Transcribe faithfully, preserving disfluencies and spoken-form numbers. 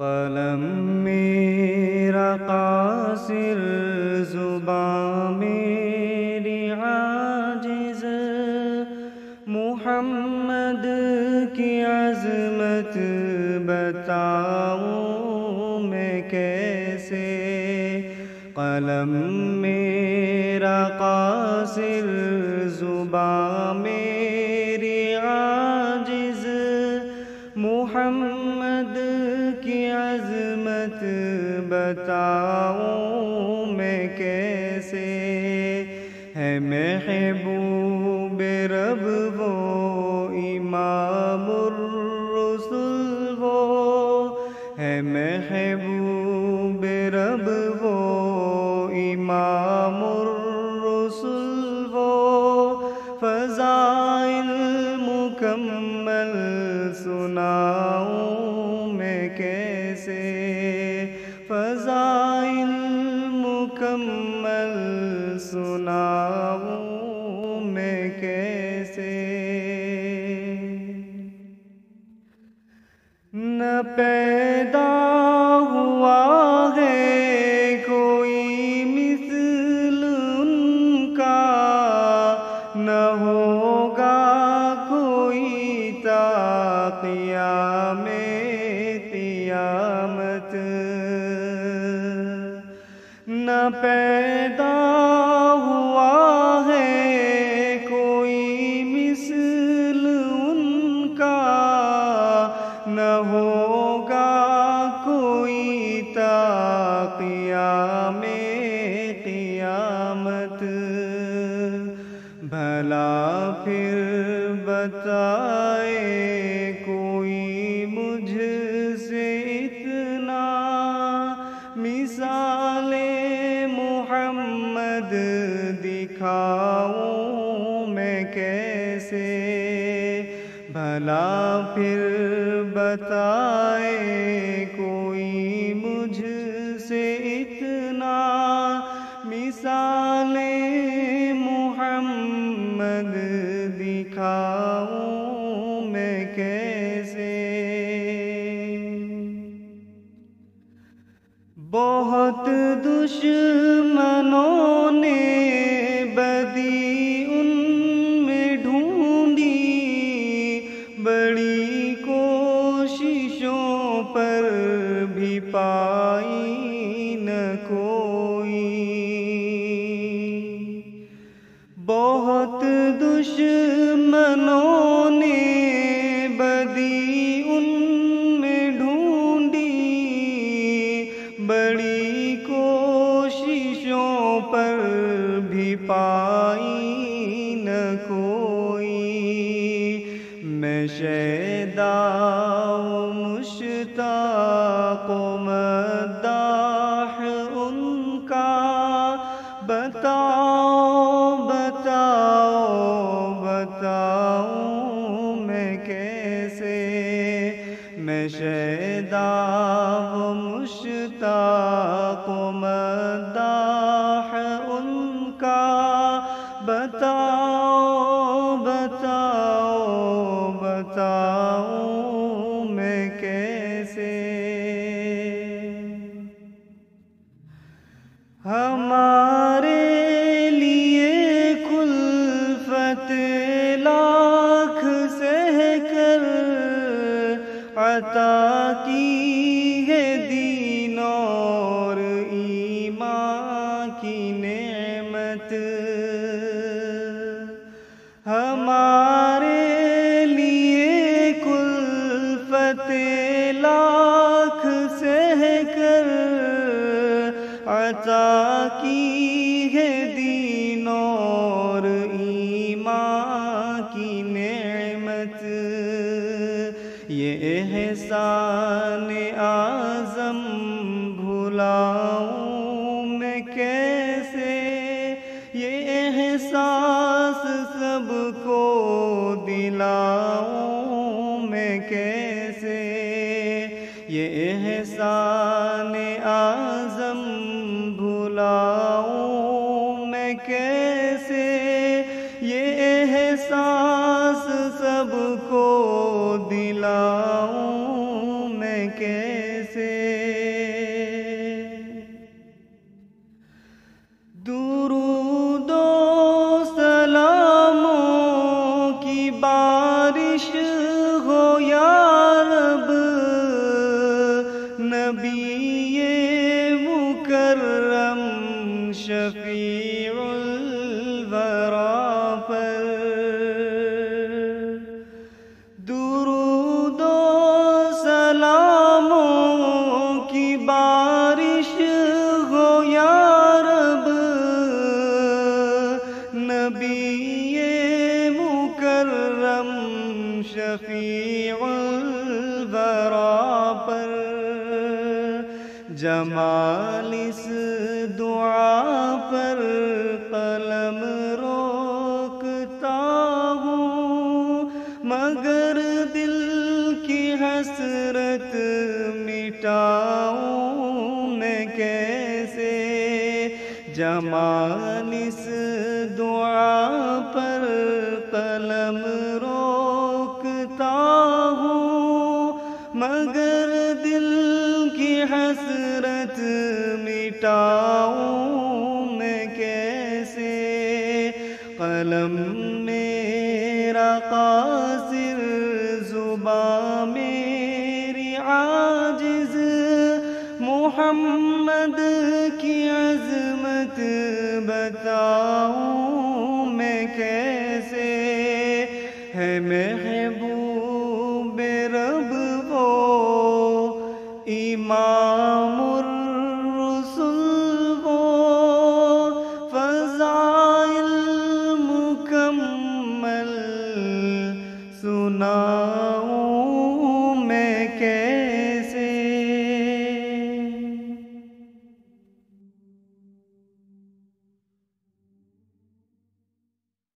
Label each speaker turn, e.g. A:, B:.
A: قلم میرا قاصر، زبان میری عاجز، محمد کی عظمت بتاؤں میں کیسے۔ قلم میرا قاصر، زبان میری عاجز، محمد کی عظمت بتاؤں میں کیسے۔ ہے محبوب رب وہ امام الرسل وہ، ہے محبوب رب وہ امام الرسل وہ، فضائل مکمل سناؤں میں کیسے، فضائل مکمل سناؤں میں کیسے۔ نہ پیدا ہوا ہے کوئی مثل ان کا، نہ ہوگا کوئی تا قیام قیامت۔ نہ پیدا ہوا ہے کوئی مثل ان کا، نہ ہوگا کوئی تا قیام قیامت۔ بھلا پھر بتائے کوئی مجھ سے اتنا، مثال محمد دکھاؤں میں کیسے۔ بھلا پھر بتائے کوئی مجھ سے اتنا، مثال محمد دکھاؤں میں کیسے۔ بہت دشمنوں نے بدی ان میں ڈھونڈی، بڑی کوششوں پر بھی پائی نہ کوئی۔ بہت دشمنوں نے بدی ان میں ڈھونڈی، بڑی کوششوں پر بھی پائی نہ کوئی۔ میں شیدا و مشتاق و مداح ان کا، بتاؤ بتاؤ بتاؤں میں کیسے۔ میں شیدا و مشتاق و مداح ان کا، بتاؤ بتاؤ بتاؤں میں کیسے۔ ہمارے لیے کلفت لاکھ سہ کر عطا کی ہے دین اور ایمان کی نعمت۔ ہمارے لیے کلفت لاکھ سہ کر عطا کی ہے دین اور ایمان کی نعمت۔ یہ احسان اعظم بھلاؤں میں کیسے، یہ احساس سب کو دلاؤں میں کیسے۔ یہ احسان اعظم بھلاؤں میں کیسے، یہ احساس سب کو دلاؤں میں کیسے۔ جمال اس دعا پر قلم روکتا ہوں، مگر دل کی حسرت مٹاؤں میں کیسے؟ جمال اس دعا پر قلم روکتا ہوں، مگر دل کی حسرت مٹاؤں میں کیسے؟ قلم میرا قاصر، زباں میری عاجز، محمد کی عظمت بتاؤں